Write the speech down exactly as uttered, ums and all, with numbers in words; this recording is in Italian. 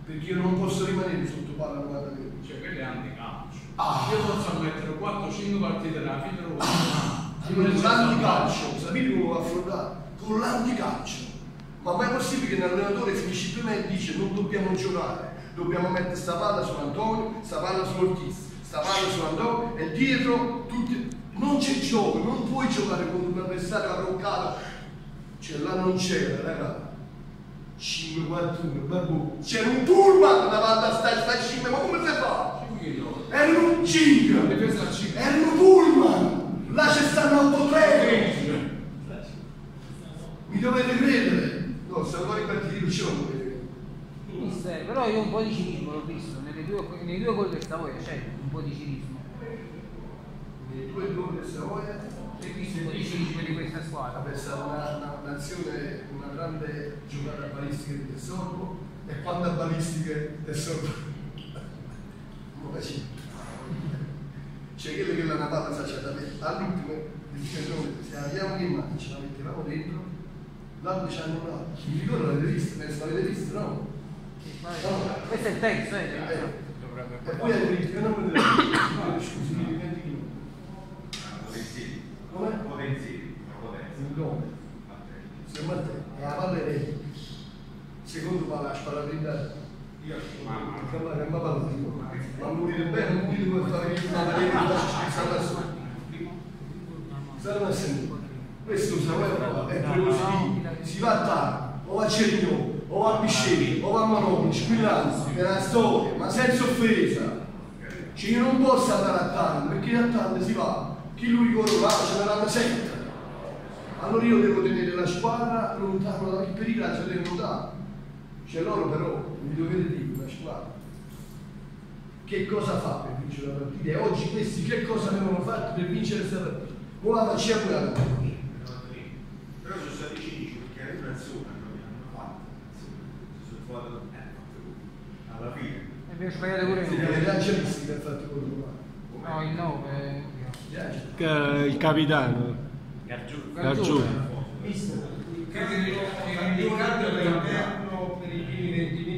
perché io non posso rimanere sotto palla novanta minuti. Cioè quello è anticalcio. Ah. Io posso mettere quattro cinque partite nella fine rossa. Con l'anticalcio, sapete come lo affrontare? Con l'anticalcio. Ma mai è possibile che un allenatore finisce prima e dice non dobbiamo giocare, dobbiamo mettere sta palla su Antonio, sta palla su Ortiz, sta palla su Antonio e dietro tutti. Non c'è gioco, non puoi giocare con un avversario arroccato. Cioè là non c'era, raga. cinque quattro uno, babbo. C'era un pullman davanti a sta sta cinque, ma come si fa? Erano un cinque, erano pullman. Là c'è stanno autotreno. Mi dovete credere. No, se ancora i partiti non ce lo potete. Mister, però io un po' di cinismo l'ho visto, nelle due, nei due gol del Savoia c'è un po' di cinismo. Nei due gol del Savoia Hai visto un po' di cinismo di questa squadra? è stata una, un'azione, una grande giocata balistica di Tessorbo e quando a balistiche Tessorbo. C'è quello che la Napata faceva all'ultimo, se abbiamo che immagine ce la mettevamo dentro. L'altro ci hanno dato, mi ricordo l'avete visto, penso l'avete visto, no? No. Questo è il terzo, eh? Eh. E poi hai detto che non me ne scusi, mi dimentichi. Come? Potenzi. Il nome. Se Matteo, e la palla è lei. Secondo palla la spalla prima. Io Ma che ma palla ma morire bene, non morire come fare che una lei non lascia scherzare su. Stanno a sentire. Questo è prepositivo, si va a Taro, o a Cerigno, o a Bisceglie, o a Maroni, squillando, è una storia, ma senza offesa. Cioè io non posso andare a Taro, perché a Taro si va, chi lui ricorda là, ce ne vanno sette. Allora io devo tenere la squadra lontano da chi pericolo, se devo lontano. Cioè loro però, mi dovete dire, la squadra, che cosa fa per vincere la partita? E oggi questi che cosa avevano fatto per vincere questa partita? Ora la facciamo la partita. però sono stati cinici perché era una zona, non ne hanno fatto. Sono fatto alla fine. E abbiamo sbagliato pure Sì, noi. le lancialisti che ha fatto quello là. No, il nove. Il capitano Gargiù. Mister. Che ti ricordo per i primi venti